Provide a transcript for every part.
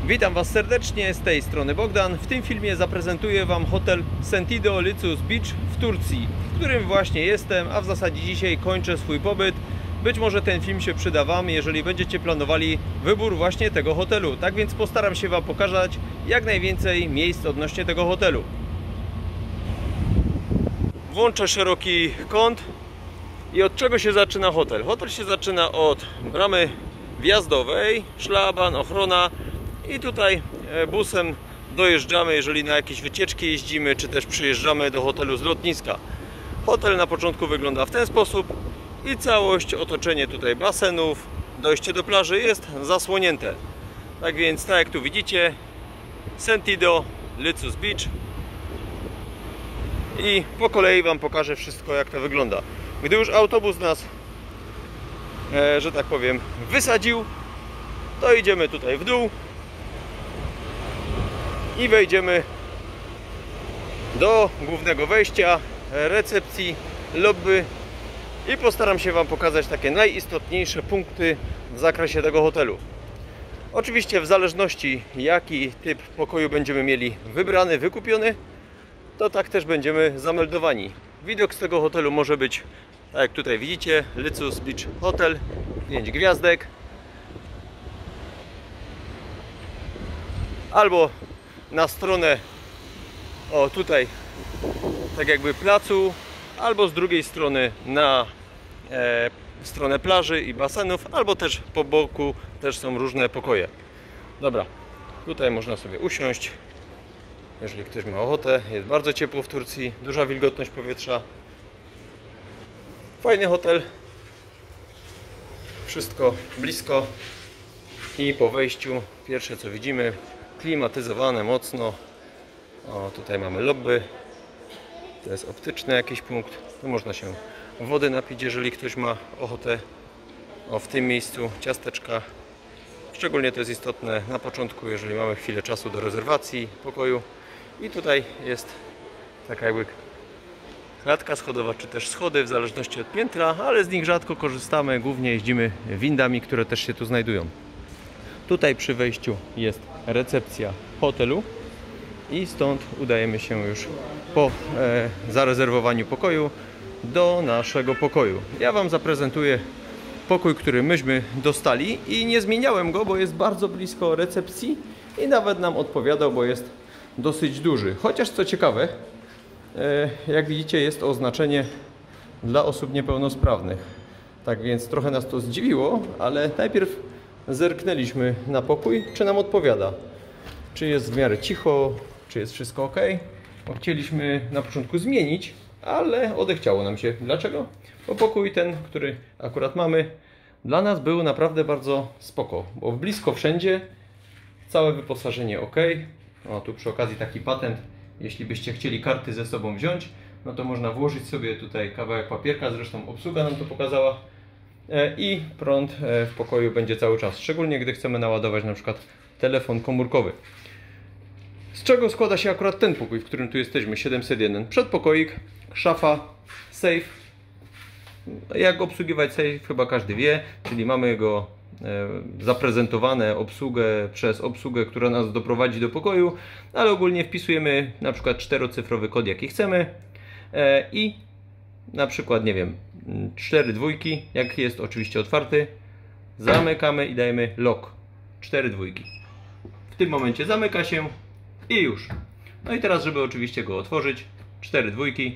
Witam Was serdecznie, z tej strony Bogdan. W tym filmie zaprezentuję Wam hotel Sentido Lichus Beach w Turcji, w którym właśnie jestem, a w zasadzie dzisiaj kończę swój pobyt. Być może ten film się przyda Wam, jeżeli będziecie planowali wybór właśnie tego hotelu. Tak więc postaram się Wam pokazać jak najwięcej miejsc odnośnie tego hotelu. Włączę szeroki kąt. I od czego się zaczyna hotel? Hotel się zaczyna od bramy wjazdowej, szlaban, ochrona i tutaj busem dojeżdżamy, jeżeli na jakieś wycieczki jeździmy, czy też przyjeżdżamy do hotelu z lotniska. Hotel na początku wygląda w ten sposób i całość, otoczenie tutaj basenów, dojście do plaży jest zasłonięte. Tak więc, tak jak tu widzicie, Sentido Lichus Beach i po kolei Wam pokażę wszystko, jak to wygląda. Gdy już autobus nas, że tak powiem, wysadził, to idziemy tutaj w dół i wejdziemy do głównego wejścia, recepcji, lobby i postaram się Wam pokazać takie najistotniejsze punkty w zakresie tego hotelu. Oczywiście w zależności jaki typ pokoju będziemy mieli wybrany, wykupiony, to tak też będziemy zameldowani. Widok z tego hotelu może być, tak jak tutaj widzicie, Lichus Beach Hotel, 5 gwiazdek. Albo na stronę, o tutaj, tak jakby placu, albo z drugiej strony na stronę plaży i basenów, albo też po boku też są różne pokoje. Dobra, tutaj można sobie usiąść, jeżeli ktoś ma ochotę. Jest bardzo ciepło w Turcji, duża wilgotność powietrza. Fajny hotel, wszystko blisko i po wejściu pierwsze co widzimy, klimatyzowane mocno. O, tutaj mamy lobby, to jest optyczny jakiś punkt, tu można się wody napić, jeżeli ktoś ma ochotę. O, w tym miejscu ciasteczka, szczególnie to jest istotne na początku, jeżeli mamy chwilę czasu do rezerwacji pokoju. I tutaj jest taka jakby klatka schodowa, czy też schody, w zależności od piętra, ale z nich rzadko korzystamy, głównie jeździmy windami, które też się tu znajdują. Tutaj przy wejściu jest recepcja hotelu i stąd udajemy się już po zarezerwowaniu pokoju do naszego pokoju. Ja Wam zaprezentuję pokój, który myśmy dostali i nie zmieniałem go, bo jest bardzo blisko recepcji i nawet nam odpowiadał, bo jest dosyć duży. Chociaż co ciekawe, jak widzicie, jest oznaczenie dla osób niepełnosprawnych. Tak więc trochę nas to zdziwiło, ale najpierw zerknęliśmy na pokój, czy nam odpowiada. Czy jest w miarę cicho, czy jest wszystko ok. Bo chcieliśmy na początku zmienić, ale odechciało nam się. Dlaczego? Bo pokój ten, który akurat mamy, dla nas był naprawdę bardzo spoko. Bo blisko wszędzie, całe wyposażenie ok. O, tu przy okazji taki patent. Jeśli byście chcieli karty ze sobą wziąć, no to można włożyć sobie tutaj kawałek papierka, zresztą obsługa nam to pokazała, i prąd w pokoju będzie cały czas, szczególnie gdy chcemy naładować na przykład telefon komórkowy. Z czego składa się akurat ten pokój, w którym tu jesteśmy, 701? Przedpokoik, szafa, safe. Jak obsługiwać safe chyba każdy wie, czyli mamy go zaprezentowane przez obsługę, która nas doprowadzi do pokoju, ale ogólnie wpisujemy na przykład 4-cyfrowy kod jaki chcemy i na przykład, nie wiem, 4 dwójki, jak jest oczywiście otwarty, zamykamy i dajemy lock, 4 dwójki. W tym momencie zamyka się i już. No i teraz, żeby oczywiście go otworzyć, 4 dwójki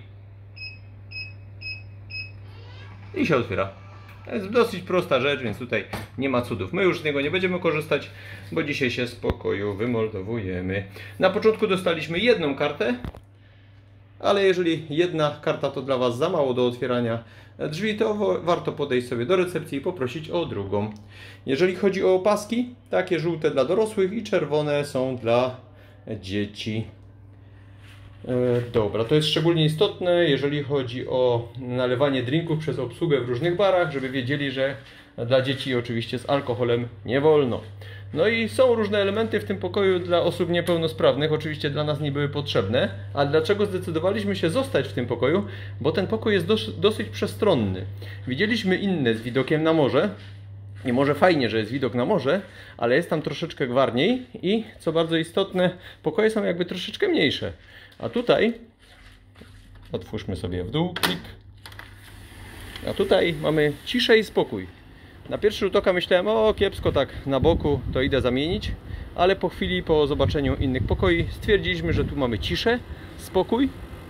i się otwiera. To jest dosyć prosta rzecz, więc tutaj nie ma cudów. My już z niego nie będziemy korzystać, bo dzisiaj się z pokoju wymoldowujemy. Na początku dostaliśmy jedną kartę, ale jeżeli jedna karta to dla Was za mało do otwierania drzwi, to warto podejść sobie do recepcji i poprosić o drugą. Jeżeli chodzi o opaski, takie żółte dla dorosłych i czerwone są dla dzieci. Dobra, to jest szczególnie istotne, jeżeli chodzi o nalewanie drinków przez obsługę w różnych barach, żeby wiedzieli, że dla dzieci oczywiście z alkoholem nie wolno. No i są różne elementy w tym pokoju dla osób niepełnosprawnych, oczywiście dla nas nie były potrzebne. A dlaczego zdecydowaliśmy się zostać w tym pokoju? Bo ten pokój jest dosyć przestronny. Widzieliśmy inne z widokiem na morze, I może fajnie, że jest widok na morze, ale jest tam troszeczkę gwarniej i co bardzo istotne, pokoje są jakby troszeczkę mniejsze. A tutaj, otwórzmy sobie w dół, klik. A tutaj mamy ciszę i spokój. Na pierwszy rzut oka myślałem, o kiepsko tak na boku, to idę zamienić. Ale po chwili, po zobaczeniu innych pokoi stwierdziliśmy, że tu mamy ciszę, spokój.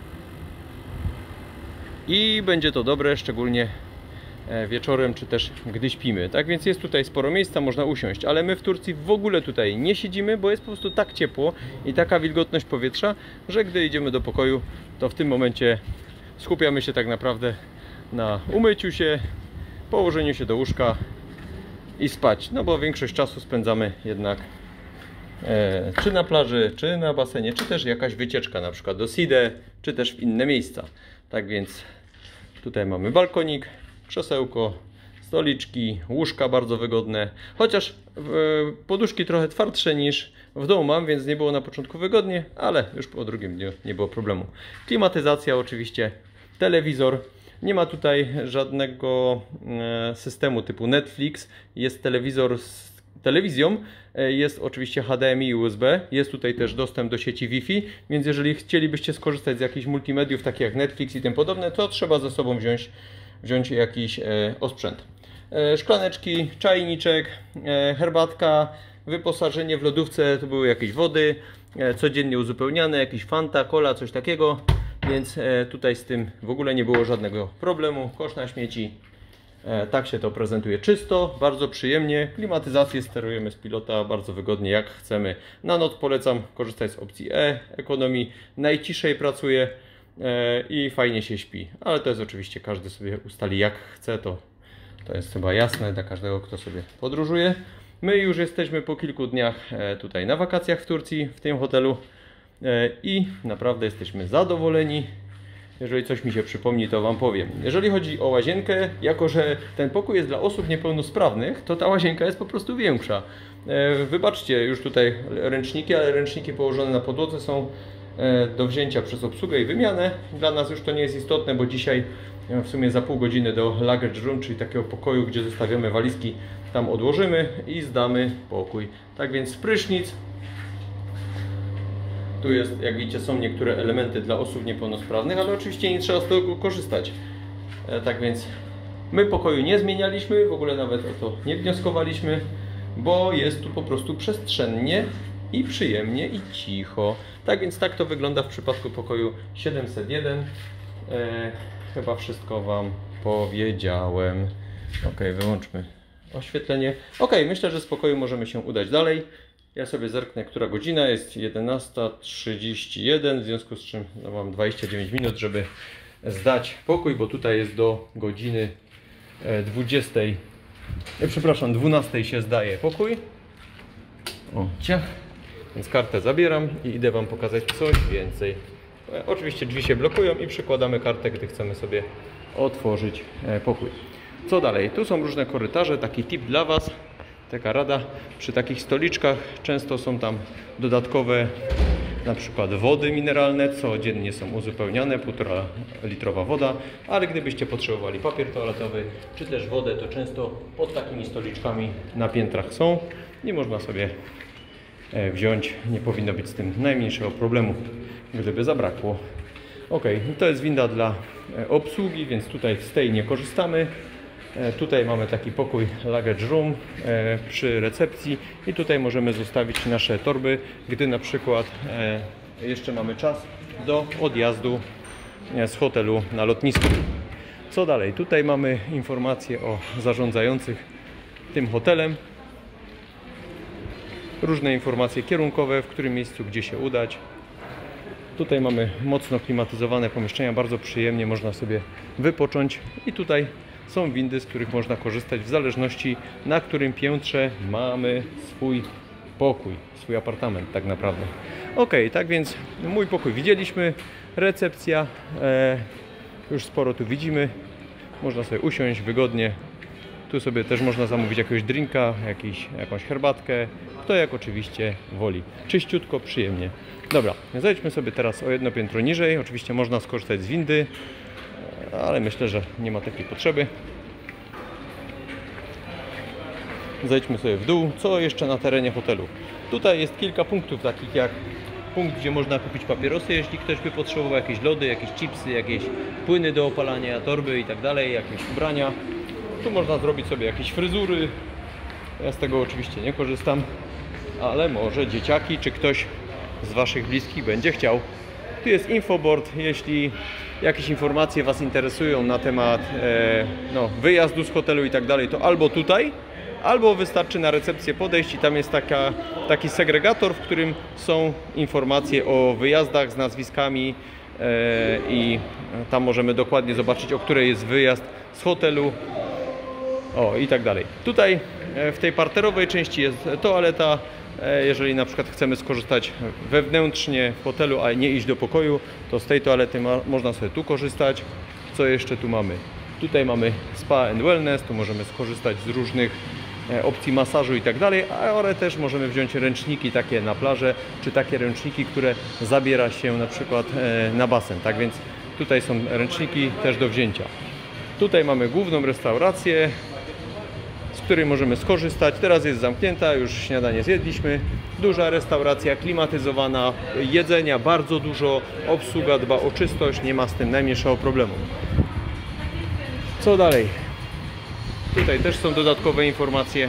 I będzie to dobre, szczególnie wieczorem, czy też gdy śpimy. Tak więc jest tutaj sporo miejsca, można usiąść, ale my w Turcji w ogóle tutaj nie siedzimy, bo jest po prostu tak ciepło i taka wilgotność powietrza, że gdy idziemy do pokoju, to w tym momencie skupiamy się tak naprawdę na umyciu się, położeniu się do łóżka i spać, no bo większość czasu spędzamy jednak czy na plaży, czy na basenie, czy też jakaś wycieczka, na przykład do Side, czy też w inne miejsca. Tak więc tutaj mamy balkonik, krzesełko, stoliczki, łóżka bardzo wygodne, chociaż poduszki trochę twardsze niż w domu mam, więc nie było na początku wygodnie, ale już po drugim dniu nie było problemu. Klimatyzacja oczywiście, telewizor, nie ma tutaj żadnego systemu typu Netflix, jest telewizor z telewizją, jest oczywiście HDMI i USB, jest tutaj też dostęp do sieci Wi-Fi, więc jeżeli chcielibyście skorzystać z jakichś multimediów takich jak Netflix i tym podobne, to trzeba ze sobą wziąć jakiś osprzęt. Szklaneczki, czajniczek, herbatka, wyposażenie w lodówce, to były jakieś wody, codziennie uzupełniane, jakieś Fanta, Cola, coś takiego, więc tutaj z tym w ogóle nie było żadnego problemu. Kosz na śmieci, tak się to prezentuje czysto, bardzo przyjemnie, klimatyzację sterujemy z pilota bardzo wygodnie jak chcemy. Na noc polecam korzystać z opcji ekonomii, najciszej pracuje i fajnie się śpi, ale to jest oczywiście każdy sobie ustali jak chce, to jest chyba jasne dla każdego, kto sobie podróżuje. My już jesteśmy po kilku dniach tutaj na wakacjach w Turcji, w tym hotelu i naprawdę jesteśmy zadowoleni. Jeżeli coś mi się przypomni, to Wam powiem. Jeżeli chodzi o łazienkę, jako że ten pokój jest dla osób niepełnosprawnych, to ta łazienka jest po prostu większa. Wybaczcie już tutaj ręczniki, ale ręczniki położone na podłodze są do wzięcia przez obsługę i wymianę. Dla nas już to nie jest istotne, bo dzisiaj w sumie za pół godziny do luggage room, czyli takiego pokoju, gdzie zostawiamy walizki, tam odłożymy i zdamy pokój. Tak więc prysznic. Tu jest, jak widzicie, są niektóre elementy dla osób niepełnosprawnych, ale oczywiście nie trzeba z tego korzystać. Tak więc my pokoju nie zmienialiśmy, w ogóle nawet o to nie wnioskowaliśmy, bo jest tu po prostu przestrzennie i przyjemnie i cicho. Tak więc tak to wygląda w przypadku pokoju 701. Chyba wszystko Wam powiedziałem. Ok, wyłączmy oświetlenie. Ok, myślę, że z pokoju możemy się udać dalej. Ja sobie zerknę, która godzina jest 11:31, w związku z czym mam 29 minut, żeby zdać pokój, bo tutaj jest do godziny 12 się zdaje pokój. O, ciach. Więc kartę zabieram i idę Wam pokazać coś więcej. Oczywiście drzwi się blokują i przykładamy kartę, gdy chcemy sobie otworzyć pokój. Co dalej? Tu są różne korytarze, taki tip dla Was. Taka rada, przy takich stoliczkach często są tam dodatkowe na przykład wody mineralne, codziennie są uzupełniane, 1,5 litrowa woda, ale gdybyście potrzebowali papier toaletowy czy też wodę, to często pod takimi stoliczkami na piętrach są i można sobie wziąć, nie powinno być z tym najmniejszego problemu, gdyby zabrakło. Ok, to jest winda dla obsługi, więc tutaj z tej nie korzystamy. Tutaj mamy taki pokój luggage room przy recepcji i tutaj możemy zostawić nasze torby, gdy na przykład jeszcze mamy czas do odjazdu z hotelu na lotnisku. Co dalej? Tutaj mamy informacje o zarządzających tym hotelem. Różne informacje kierunkowe, w którym miejscu, gdzie się udać. Tutaj mamy mocno klimatyzowane pomieszczenia, bardzo przyjemnie można sobie wypocząć i tutaj są windy, z których można korzystać w zależności, na którym piętrze mamy swój pokój, swój apartament tak naprawdę. Ok, tak więc mój pokój widzieliśmy, recepcja, już sporo tu widzimy, można sobie usiąść wygodnie, tu sobie też można zamówić jakiegoś drinka, jakąś herbatkę, kto jak oczywiście woli. Czyściutko, przyjemnie. Dobra, zejdźmy sobie teraz o jedno piętro niżej, oczywiście można skorzystać z windy, ale myślę, że nie ma takiej potrzeby. zejdźmy sobie w dół. Co jeszcze na terenie hotelu? Tutaj jest kilka punktów, takich jak punkt, gdzie można kupić papierosy, jeśli ktoś by potrzebował, jakieś lody, jakieś chipsy, jakieś płyny do opalania, torby i tak dalej, jakieś ubrania. Tu można zrobić sobie jakieś fryzury. Ja z tego oczywiście nie korzystam, ale może dzieciaki czy ktoś z Waszych bliskich będzie chciał. Tu jest infoboard, jeśli jakieś informacje Was interesują na temat wyjazdu z hotelu i tak dalej, to albo tutaj, albo wystarczy na recepcję podejść i tam jest taki segregator, w którym są informacje o wyjazdach z nazwiskami i tam możemy dokładnie zobaczyć, o której jest wyjazd z hotelu i tak dalej. Tutaj w tej parterowej części jest toaleta. Jeżeli na przykład chcemy skorzystać wewnętrznie w hotelu, a nie iść do pokoju, to z tej toalety można sobie tu korzystać. Co jeszcze tu mamy? Tutaj mamy spa and wellness, tu możemy skorzystać z różnych opcji masażu i tak dalej, ale też możemy wziąć ręczniki takie na plażę, czy takie ręczniki, które zabiera się na przykład na basen. Tak więc tutaj są ręczniki też do wzięcia. Tutaj mamy główną restaurację, z której możemy skorzystać. Teraz jest zamknięta, już śniadanie zjedliśmy. Duża restauracja, klimatyzowana, jedzenia bardzo dużo, obsługa dba o czystość, nie ma z tym najmniejszego problemu. Co dalej? Tutaj też są dodatkowe informacje.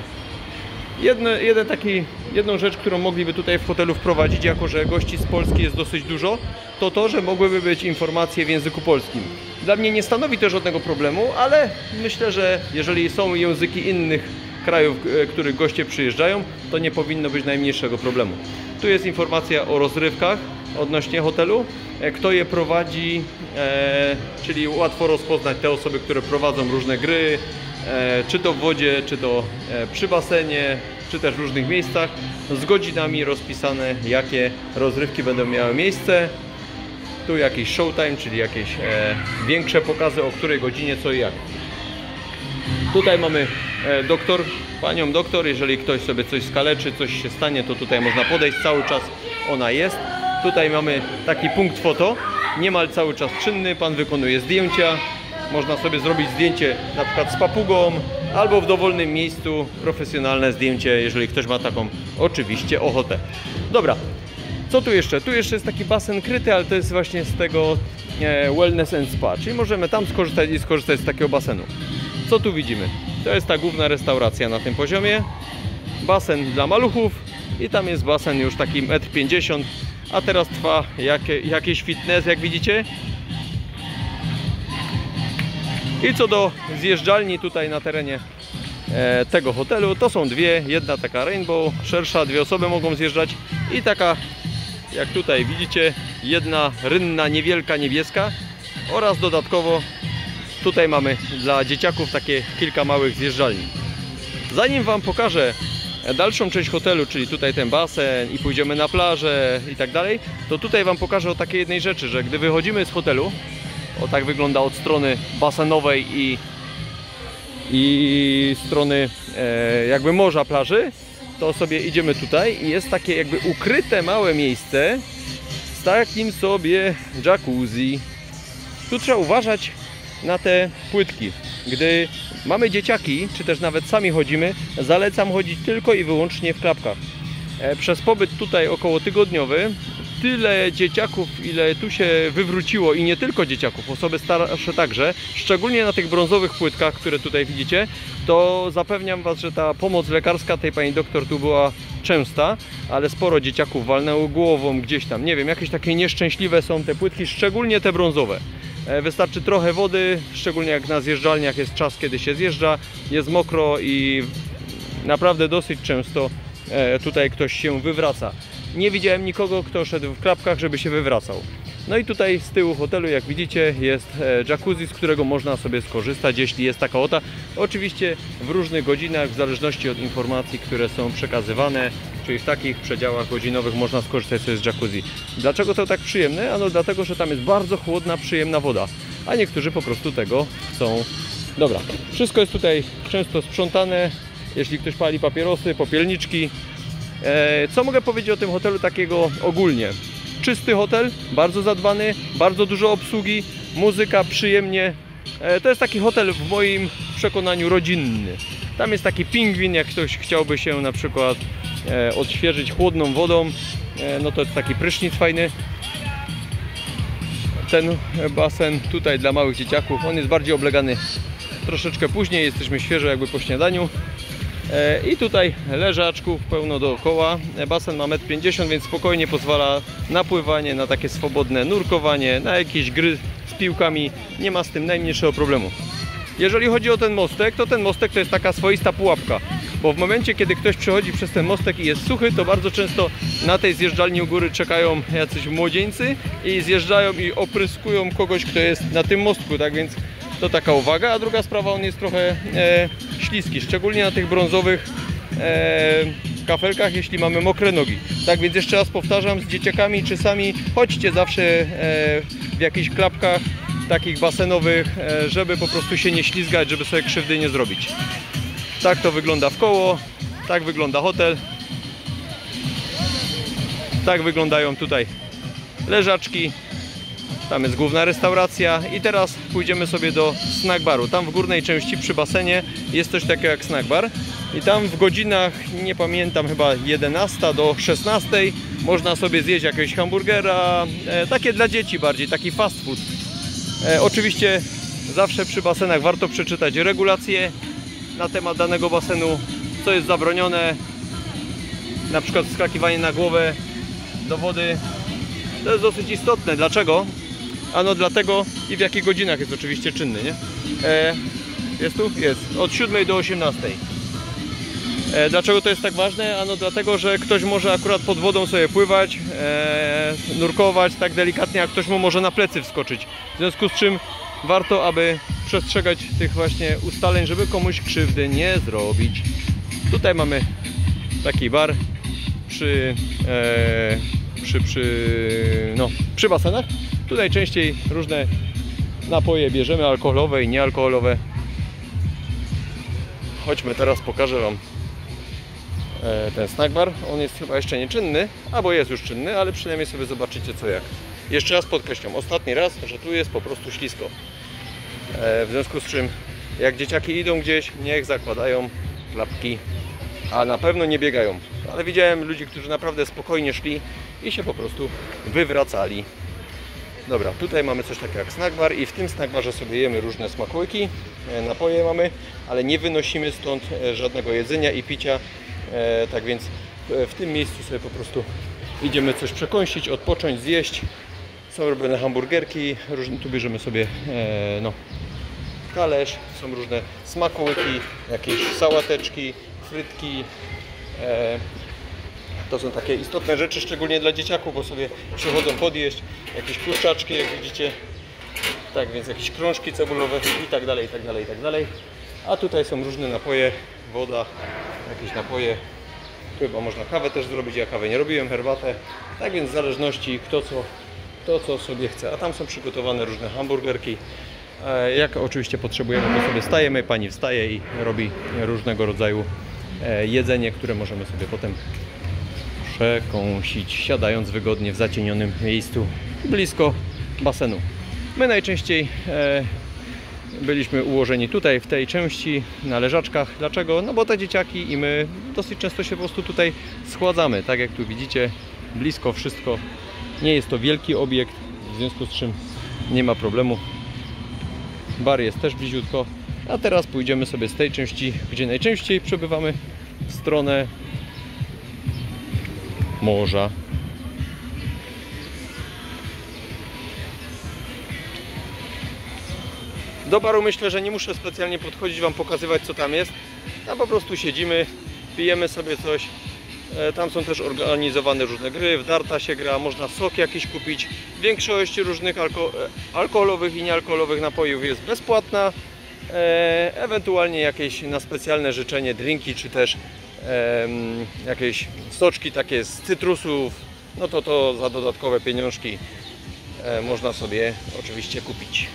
Jedną rzecz, którą mogliby tutaj w hotelu wprowadzić, jako że gości z Polski jest dosyć dużo, to, że mogłyby być informacje w języku polskim. Dla mnie nie stanowi to żadnego problemu, ale myślę, że jeżeli są języki innych krajów, których goście przyjeżdżają, to nie powinno być najmniejszego problemu. Tu jest informacja o rozrywkach odnośnie hotelu, kto je prowadzi, czyli łatwo rozpoznać te osoby, które prowadzą różne gry, czy to w wodzie, czy to przy basenie, czy też w różnych miejscach, z godzinami rozpisane, jakie rozrywki będą miały miejsce. Tu jakiś showtime, czyli jakieś większe pokazy, o której godzinie co i jak. Tutaj mamy panią doktor, jeżeli ktoś sobie coś skaleczy, coś się stanie, to tutaj można podejść, cały czas ona jest. Tutaj mamy taki punkt foto, niemal cały czas czynny, pan wykonuje zdjęcia. Można sobie zrobić zdjęcie na przykład z papugą, albo w dowolnym miejscu profesjonalne zdjęcie, jeżeli ktoś ma taką oczywiście ochotę. Dobra, co tu jeszcze? Tu jeszcze jest taki basen kryty, ale to jest właśnie z tego Wellness and Spa, czyli możemy tam skorzystać i skorzystać z takiego basenu. Co tu widzimy? To jest ta główna restauracja na tym poziomie. Basen dla maluchów i tam jest basen już taki 1,50 m, a teraz trwa jakiś fitness, jak widzicie. I co do zjeżdżalni tutaj na terenie tego hotelu, to są dwie. Jedna taka rainbow, szersza, dwie osoby mogą zjeżdżać i taka, jak tutaj widzicie, jedna rynna, niewielka, niebieska, oraz dodatkowo tutaj mamy dla dzieciaków takie kilka małych zjeżdżalni. Zanim Wam pokażę dalszą część hotelu, czyli tutaj ten basen i pójdziemy na plażę i tak dalej, to tutaj Wam pokażę o takiej jednej rzeczy, że gdy wychodzimy z hotelu, tak wygląda od strony basenowej i strony jakby morza, plaży, to sobie idziemy tutaj i jest takie jakby ukryte małe miejsce z takim sobie jacuzzi. Tu trzeba uważać na te płytki. Gdy mamy dzieciaki, czy też nawet sami chodzimy, zalecam chodzić tylko i wyłącznie w klapkach. Przez pobyt tutaj około tygodniowy tyle dzieciaków, ile tu się wywróciło, i nie tylko dzieciaków, osoby starsze także, szczególnie na tych brązowych płytkach, które tutaj widzicie, to zapewniam Was, że ta pomoc lekarska tej pani doktor tu była częsta, ale sporo dzieciaków walnęło głową gdzieś tam, nie wiem, jakieś takie nieszczęśliwe są te płytki, szczególnie te brązowe. Wystarczy trochę wody, szczególnie jak na zjeżdżalniach jest czas, kiedy się zjeżdża, jest mokro i naprawdę dosyć często tutaj ktoś się wywraca. Nie widziałem nikogo, kto szedł w klapkach, żeby się wywracał. No i tutaj z tyłu hotelu, jak widzicie, jest jacuzzi, z którego można sobie skorzystać, jeśli jest taka ochota. Oczywiście w różnych godzinach, w zależności od informacji, które są przekazywane, czyli w takich przedziałach godzinowych można skorzystać sobie z jacuzzi. Dlaczego to tak przyjemne? Ano dlatego, że tam jest bardzo chłodna, przyjemna woda, a niektórzy po prostu tego chcą. Dobra, wszystko jest tutaj często sprzątane, jeśli ktoś pali papierosy, popielniczki. Co mogę powiedzieć o tym hotelu takiego ogólnie? Czysty hotel, bardzo zadbany, bardzo dużo obsługi, muzyka, przyjemnie. To jest taki hotel w moim przekonaniu rodzinny. Tam jest taki pingwin, jak ktoś chciałby się na przykład odświeżyć chłodną wodą, no to jest taki prysznic fajny. Ten basen tutaj dla małych dzieciaków, on jest bardziej oblegany troszeczkę później, jesteśmy świeżo jakby po śniadaniu. I tutaj leżaczków pełno dookoła. Basen ma 1,50 m, więc spokojnie pozwala na pływanie, na takie swobodne nurkowanie, na jakieś gry z piłkami. Nie ma z tym najmniejszego problemu. Jeżeli chodzi o ten mostek, to ten mostek to jest taka swoista pułapka. Bo w momencie, kiedy ktoś przechodzi przez ten mostek i jest suchy, to bardzo często na tej zjeżdżalni u góry czekają jacyś młodzieńcy i zjeżdżają i opryskują kogoś, kto jest na tym mostku. Tak więc to taka uwaga. A druga sprawa, on jest trochę śliski, szczególnie na tych brązowych kafelkach, jeśli mamy mokre nogi. Tak więc jeszcze raz powtarzam, z dzieciakami czy sami chodźcie zawsze w jakichś klapkach takich basenowych, żeby po prostu się nie ślizgać, żeby sobie krzywdy nie zrobić. Tak to wygląda w koło, tak wygląda hotel, tak wyglądają tutaj leżaczki, tam jest główna restauracja i teraz pójdziemy sobie do snack baru. Tam w górnej części przy basenie jest coś takiego jak snack bar i tam w godzinach, nie pamiętam, chyba 11 do 16 można sobie zjeść jakiegoś hamburgera, takie dla dzieci bardziej, taki fast food. Oczywiście zawsze przy basenach warto przeczytać regulacje na temat danego basenu, co jest zabronione, na przykład wskakiwanie na głowę do wody. To jest dosyć istotne. Dlaczego? Ano dlatego i w jakich godzinach jest oczywiście czynny, nie? Jest tu? Jest. Od 7 do 18. Dlaczego to jest tak ważne? Ano dlatego, że ktoś może akurat pod wodą sobie pływać, nurkować tak delikatnie, a ktoś mu może na plecy wskoczyć. W związku z czym warto, aby przestrzegać tych właśnie ustaleń, żeby komuś krzywdy nie zrobić. Tutaj mamy taki bar przy basenach. Tutaj częściej różne napoje bierzemy, alkoholowe i niealkoholowe. Chodźmy, teraz pokażę Wam ten snack bar. On jest chyba jeszcze nieczynny, albo jest już czynny, ale przynajmniej sobie zobaczycie co jak. Jeszcze raz podkreślam, ostatni raz, że tu jest po prostu ślisko. W związku z czym, jak dzieciaki idą gdzieś, niech zakładają klapki, a na pewno nie biegają. Ale widziałem ludzi, którzy naprawdę spokojnie szli i się po prostu wywracali. Dobra, tutaj mamy coś takiego jak snack bar i w tym snack barze sobie jemy różne smakołyki, napoje mamy, ale nie wynosimy stąd żadnego jedzenia i picia. Tak więc w tym miejscu sobie po prostu idziemy coś przekąsić, odpocząć, zjeść. Są robione hamburgerki, tu bierzemy sobie talerz, są różne smakołyki, jakieś sałateczki, frytki. To są takie istotne rzeczy, szczególnie dla dzieciaków, bo sobie przychodzą podjeść, jakieś kurczaczki, jak widzicie. Tak więc jakieś krążki cebulowe i tak dalej, i tak dalej, i tak dalej. A tutaj są różne napoje, woda, jakieś napoje. Tu chyba można kawę też zrobić, ja kawę nie robiłem, herbatę. Tak więc w zależności kto co sobie chce. A tam są przygotowane różne hamburgerki. Jak oczywiście potrzebujemy, to sobie stajemy, pani wstaje i robi różnego rodzaju jedzenie, które możemy sobie potem przekąsić, siadając wygodnie w zacienionym miejscu blisko basenu. My najczęściej byliśmy ułożeni tutaj w tej części na leżaczkach. Dlaczego? No bo te dzieciaki i my dosyć często się po prostu tutaj schładzamy. Tak jak tu widzicie, blisko wszystko. Nie jest to wielki obiekt, w związku z czym nie ma problemu. Bar jest też bliziutko. A teraz pójdziemy sobie z tej części, gdzie najczęściej przebywamy, w stronę morza. Do baru myślę, że nie muszę specjalnie podchodzić, Wam pokazywać co tam jest. Tam po prostu siedzimy, pijemy sobie coś. Tam są też organizowane różne gry, w darta się gra, można sok jakiś kupić. Większość różnych alkoholowych i niealkoholowych napojów jest bezpłatna. Ewentualnie jakieś na specjalne życzenie drinki, czy też jakieś soczki takie z cytrusów, no to za dodatkowe pieniążki można sobie oczywiście kupić.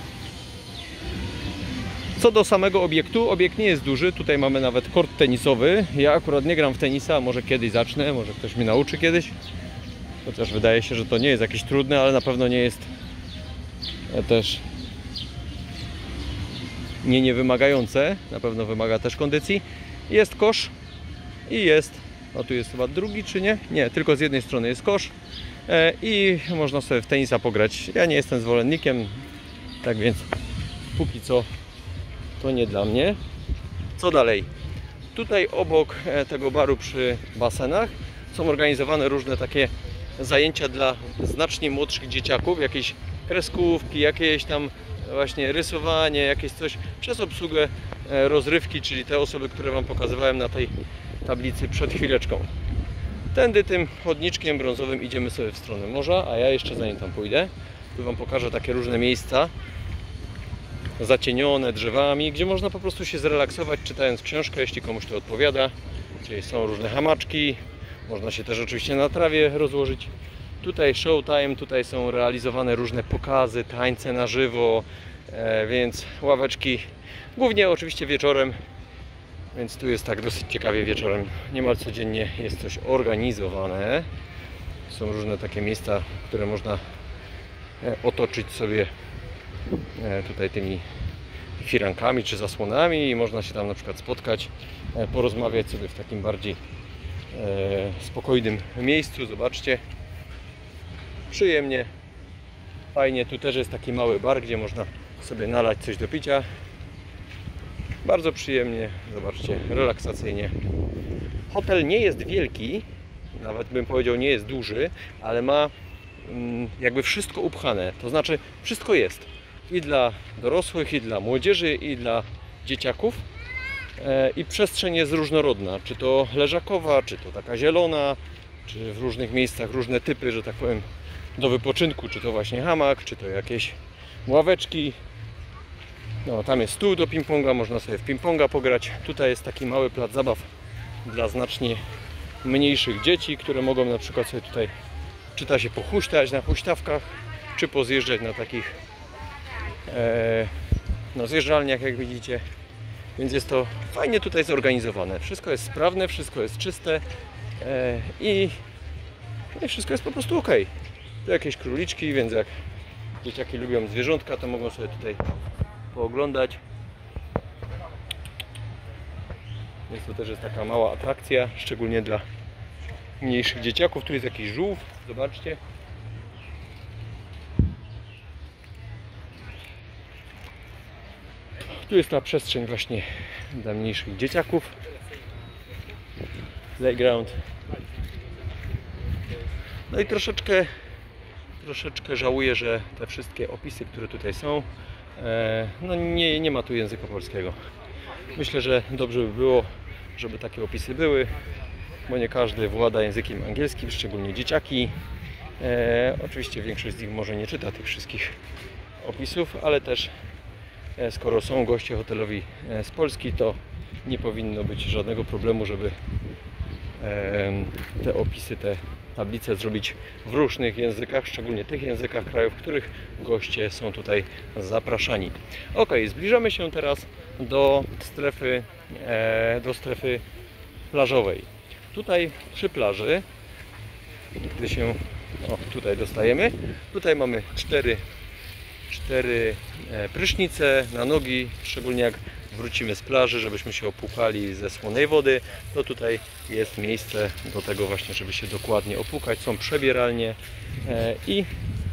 Co do samego obiektu, obiekt nie jest duży, tutaj mamy nawet kort tenisowy. Ja akurat nie gram w tenisa, może kiedyś zacznę, może ktoś mnie nauczy kiedyś. Chociaż wydaje się, że to nie jest jakieś trudne, ale na pewno nie jest też nie wymagające, na pewno wymaga też kondycji. Jest kosz i jest, o tu jest chyba drugi czy nie? Nie, tylko z jednej strony jest kosz i można sobie w tenisa pograć. Ja nie jestem zwolennikiem, tak więc póki co to nie dla mnie. Co dalej? Tutaj obok tego baru przy basenach są organizowane różne takie zajęcia dla znacznie młodszych dzieciaków, jakieś kreskówki, jakieś tam właśnie rysowanie, jakieś coś przez obsługę rozrywki, czyli te osoby, które Wam pokazywałem na tej tablicy przed chwileczką. Tędy tym chodniczkiem brązowym idziemy sobie w stronę morza, a ja jeszcze zanim tam pójdę, tu Wam pokażę takie różne miejsca zacienione drzewami, gdzie można po prostu się zrelaksować czytając książkę, jeśli komuś to odpowiada. Czyli są różne hamaczki, można się też oczywiście na trawie rozłożyć. Tutaj showtime, tutaj są realizowane różne pokazy, tańce na żywo, więc ławeczki, głównie oczywiście wieczorem, więc tu jest tak dosyć ciekawie wieczorem. Niemal codziennie jest coś organizowane. Są różne takie miejsca, które można otoczyć sobie tutaj tymi firankami czy zasłonami i można się tam na przykład spotkać, porozmawiać sobie w takim bardziej spokojnym miejscu. Zobaczcie, przyjemnie, fajnie. Tu też jest taki mały bar, gdzie można sobie nalać coś do picia. Bardzo przyjemnie, zobaczcie, relaksacyjnie. Hotel nie jest wielki, nawet bym powiedział nie jest duży, ale ma jakby wszystko upchane, to znaczy wszystko jest i dla dorosłych, i dla młodzieży, i dla dzieciaków, i przestrzeń jest różnorodna, czy to leżakowa, czy to taka zielona, czy w różnych miejscach różne typy, że tak powiem, do wypoczynku, czy to właśnie hamak, czy to jakieś ławeczki. No, tam jest stół do ping-ponga, można sobie w ping-ponga pograć. Tutaj jest taki mały plac zabaw dla znacznie mniejszych dzieci, które mogą na przykład sobie tutaj, czyta się, pohuśtać na huśtawkach, czy pozjeżdżać na takich no, zjeżdżalniach, jak widzicie. Więc jest to fajnie tutaj zorganizowane. Wszystko jest sprawne, wszystko jest czyste i wszystko jest po prostu ok. Tu jakieś króliczki, więc jak dzieciaki lubią zwierzątka, to mogą sobie tutaj pooglądać. Więc to też jest taka mała atrakcja, szczególnie dla mniejszych dzieciaków. Tu jest jakiś żółw, zobaczcie. Tu jest ta przestrzeń właśnie dla mniejszych dzieciaków. Playground. No i troszeczkę żałuję, że te wszystkie opisy, które tutaj są, no nie ma tu języka polskiego. Myślę, że dobrze by było, żeby takie opisy były, bo nie każdy włada językiem angielskim, szczególnie dzieciaki. Oczywiście większość z nich może nie czyta tych wszystkich opisów, ale też skoro są goście hotelowi z Polski, to nie powinno być żadnego problemu, żeby te opisy, te tablice zrobić w różnych językach, szczególnie tych językach krajów, w których goście są tutaj zapraszani. Ok, zbliżamy się teraz do strefy plażowej. Tutaj przy plaży, gdy się tutaj dostajemy, tutaj mamy cztery prysznice na nogi, szczególnie jak wrócimy z plaży, żebyśmy się opłukali ze słonej wody, to tutaj jest miejsce do tego właśnie, żeby się dokładnie opłukać. Są przebieralnie i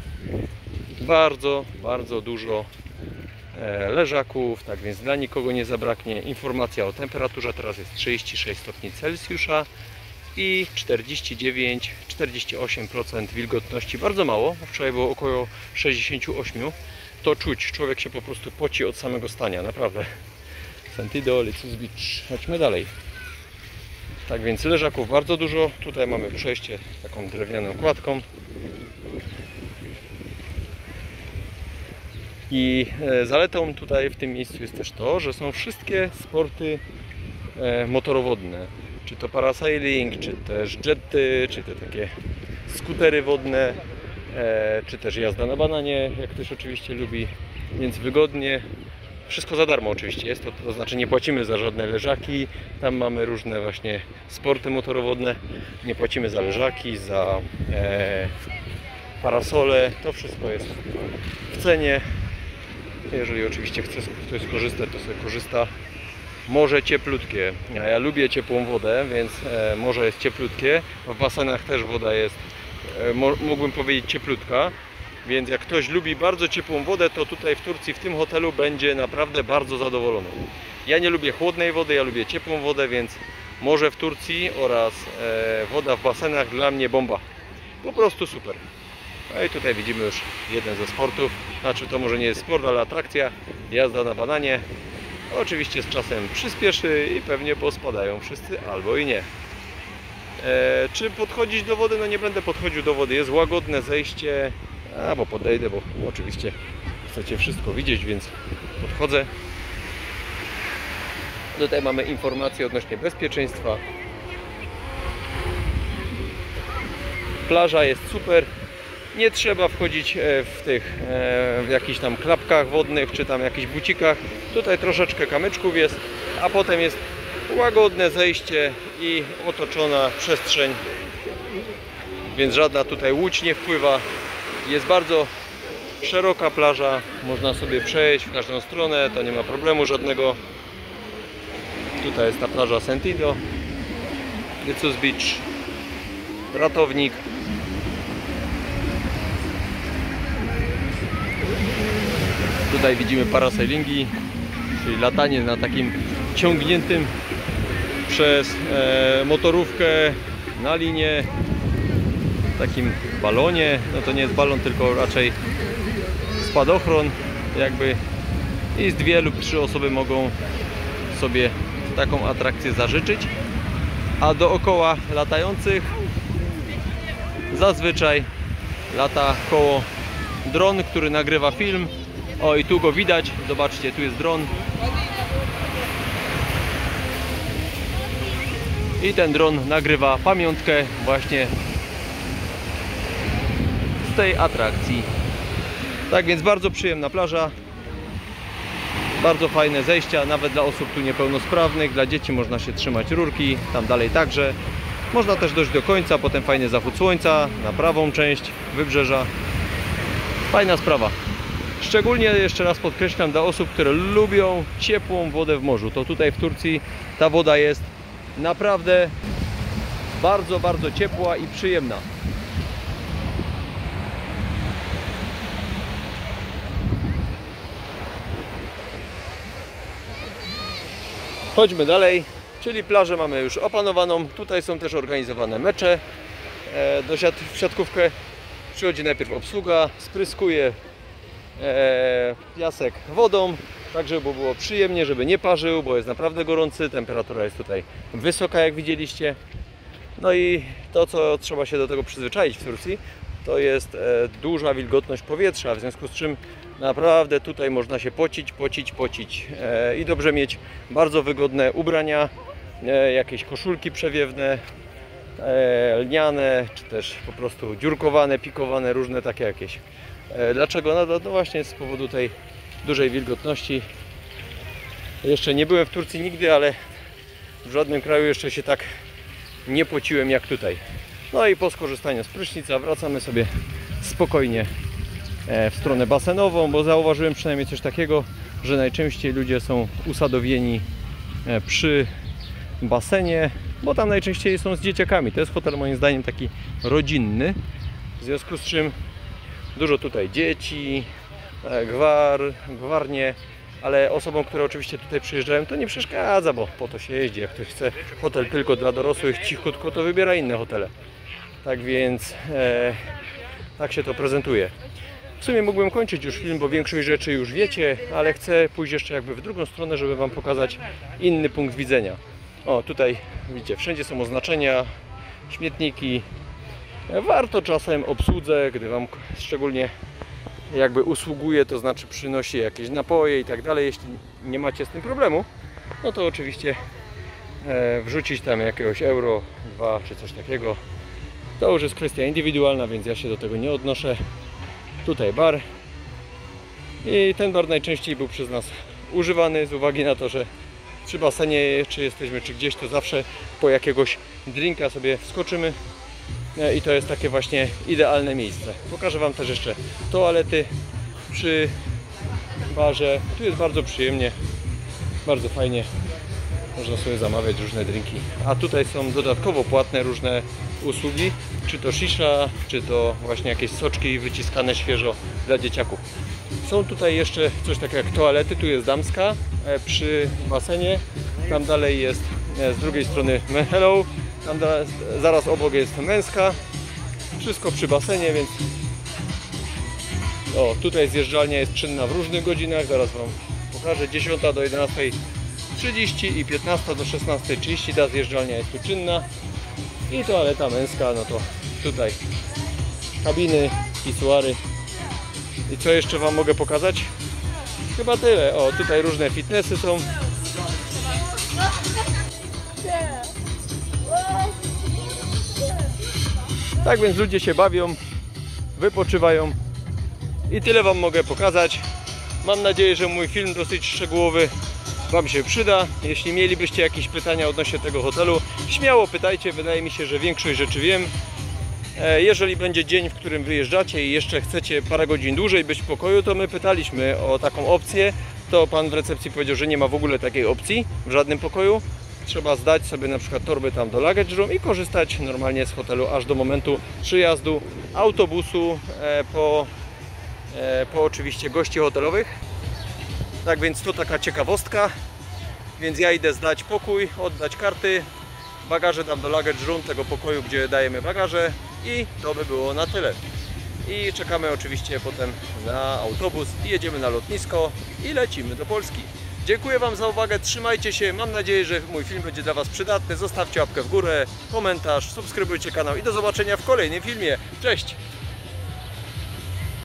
bardzo dużo leżaków, tak więc dla nikogo nie zabraknie. Informacja o temperaturze, teraz jest 36 stopni Celsjusza i 49-48% wilgotności, bardzo mało, wczoraj było około 68%. To czuć, człowiek się po prostu poci od samego stania, naprawdę. Sentido, Licus Beach. Chodźmy dalej. Tak więc leżaków bardzo dużo. Tutaj mamy przejście taką drewnianą kładką. I zaletą tutaj w tym miejscu jest też to, że są wszystkie sporty motorowodne. Czy to parasailing, czy też jetty, czy te takie skutery wodne, czy też jazda na bananie, jak ktoś oczywiście lubi, więc wygodnie. Wszystko za darmo oczywiście jest, to znaczy nie płacimy za żadne leżaki. Tam mamy różne właśnie sporty motorowodne, nie płacimy za leżaki, za parasole, to wszystko jest w cenie. Jeżeli oczywiście chce ktoś skorzystać, to sobie korzysta. morze cieplutkie. Ja lubię ciepłą wodę, więc morze jest cieplutkie. W basenach też woda jest, mógłbym powiedzieć, cieplutka. Więc jak ktoś lubi bardzo ciepłą wodę, to tutaj w Turcji, w tym hotelu będzie naprawdę bardzo zadowolony. Ja nie lubię chłodnej wody, ja lubię ciepłą wodę, więc morze w Turcji oraz woda w basenach dla mnie bomba. Po prostu super. No i tutaj widzimy już jeden ze sportów. Znaczy to może nie jest sport, ale atrakcja. Jazda na bananie. Oczywiście z czasem przyspieszy i pewnie pospadają wszyscy, albo i nie. Czy podchodzić do wody? No nie będę podchodził do wody. Jest łagodne zejście. Bo podejdę, bo oczywiście chcecie wszystko widzieć, więc podchodzę. Tutaj mamy informacje odnośnie bezpieczeństwa. Plaża jest super. Nie trzeba wchodzić w jakichś tam klapkach wodnych, czy tam jakichś bucikach. Tutaj troszeczkę kamyczków jest, a potem jest łagodne zejście i otoczona przestrzeń. Więc żadna tutaj łódź nie wpływa. Jest bardzo szeroka plaża, można sobie przejść w każdą stronę, to nie ma problemu żadnego. Tutaj jest ta plaża Sentido, Nicus Beach, ratownik. Tutaj widzimy parasailingi, czyli latanie na takim ciągniętym przez motorówkę na linię, takim balonie. No to nie jest balon, tylko raczej spadochron jakby, i z 2 lub 3 osoby mogą sobie taką atrakcję zażyczyć. A dookoła latających zazwyczaj lata koło dron, który nagrywa film. O, i tu go widać, zobaczcie, tu jest dron. I ten dron nagrywa pamiątkę właśnie z tej atrakcji. Tak więc bardzo przyjemna plaża. Bardzo fajne zejścia, nawet dla osób tu niepełnosprawnych. Dla dzieci można się trzymać rurki, tam dalej także. Można też dojść do końca, potem fajny zachód słońca na prawą część wybrzeża. Fajna sprawa. Szczególnie, jeszcze raz podkreślam, dla osób, które lubią ciepłą wodę w morzu. To tutaj w Turcji ta woda jest naprawdę bardzo, bardzo ciepła i przyjemna. Chodźmy dalej, czyli plażę mamy już opanowaną. Tutaj są też organizowane mecze. W siatkówkę przychodzi najpierw obsługa, spryskuje piasek wodą, tak żeby było przyjemnie, żeby nie parzył, bo jest naprawdę gorący. Temperatura jest tutaj wysoka, jak widzieliście. No i to, co trzeba się do tego przyzwyczaić w Turcji, to jest duża wilgotność powietrza, w związku z czym naprawdę tutaj można się pocić i dobrze mieć bardzo wygodne ubrania, jakieś koszulki przewiewne, lniane, czy też po prostu dziurkowane, pikowane, różne takie jakieś. Dlaczego? No właśnie z powodu tej dużej wilgotności. Jeszcze nie byłem w Turcji nigdy, ale w żadnym kraju jeszcze się tak nie pociłem jak tutaj. No i po skorzystaniu z prysznica wracamy sobie spokojnie w stronę basenową, bo zauważyłem przynajmniej coś takiego, że najczęściej ludzie są usadowieni przy basenie, bo tam najczęściej są z dzieciakami. To jest hotel moim zdaniem taki rodzinny, w związku z czym dużo tutaj dzieci, gwarnie, ale osobom, które oczywiście tutaj przyjeżdżają, to nie przeszkadza, bo po to się jeździ. Jak ktoś chce hotel tylko dla dorosłych, cichutko, to wybiera inne hotele. Tak więc tak się to prezentuje. W sumie mógłbym kończyć już film, bo większość rzeczy już wiecie, ale chcę pójść jeszcze jakby w drugą stronę, żeby Wam pokazać inny punkt widzenia. O, tutaj widzicie, wszędzie są oznaczenia, śmietniki. Warto czasem obsłudze, gdy Wam szczególnie jakby usługuje, to znaczy przynosi jakieś napoje i tak dalej, jeśli nie macie z tym problemu, no to oczywiście wrzucić tam jakiegoś euro, 2 czy coś takiego. To już jest kwestia indywidualna, więc ja się do tego nie odnoszę. Tutaj bar i ten bar najczęściej był przez nas używany z uwagi na to, że przy basenie, czy jesteśmy, czy gdzieś, to zawsze po jakiegoś drinka sobie wskoczymy i to jest takie właśnie idealne miejsce. Pokażę Wam też jeszcze toalety przy barze. Tu jest bardzo przyjemnie, bardzo fajnie. Można sobie zamawiać różne drinki. A tutaj są dodatkowo płatne różne usługi, czy to shisha, czy to właśnie jakieś soczki wyciskane świeżo dla dzieciaków. Są tutaj jeszcze coś takiego jak toalety, tu jest damska przy basenie, tam dalej jest z drugiej strony hello, tam zaraz obok jest męska, wszystko przy basenie, więc o, tutaj zjeżdżalnia jest czynna w różnych godzinach, zaraz Wam pokażę, 10 do 11:30 i 15 do 16:30 ta zjeżdżalnia jest tu czynna i toaleta męska, no to tutaj kabiny, pisuary. I co jeszcze Wam mogę pokazać? Chyba tyle. O, tutaj różne fitnessy są. Tak więc ludzie się bawią, wypoczywają i tyle Wam mogę pokazać. Mam nadzieję, że mój film dosyć szczegółowy Wam się przyda. Jeśli mielibyście jakieś pytania odnośnie tego hotelu, śmiało pytajcie, wydaje mi się, że większość rzeczy wiem. Jeżeli będzie dzień, w którym wyjeżdżacie i jeszcze chcecie parę godzin dłużej być w pokoju, to my pytaliśmy o taką opcję. To pan w recepcji powiedział, że nie ma w ogóle takiej opcji w żadnym pokoju. Trzeba zdać sobie na przykład torby tam do luggage room i korzystać normalnie z hotelu aż do momentu przyjazdu autobusu po oczywiście gości hotelowych. Tak więc to taka ciekawostka. Więc ja idę zdać pokój, oddać karty, bagaże tam do luggage room, tego pokoju, gdzie dajemy bagaże i to by było na tyle. I czekamy oczywiście potem na autobus i jedziemy na lotnisko i lecimy do Polski. Dziękuję Wam za uwagę, trzymajcie się, mam nadzieję, że mój film będzie dla Was przydatny. Zostawcie łapkę w górę, komentarz, subskrybujcie kanał i do zobaczenia w kolejnym filmie. Cześć!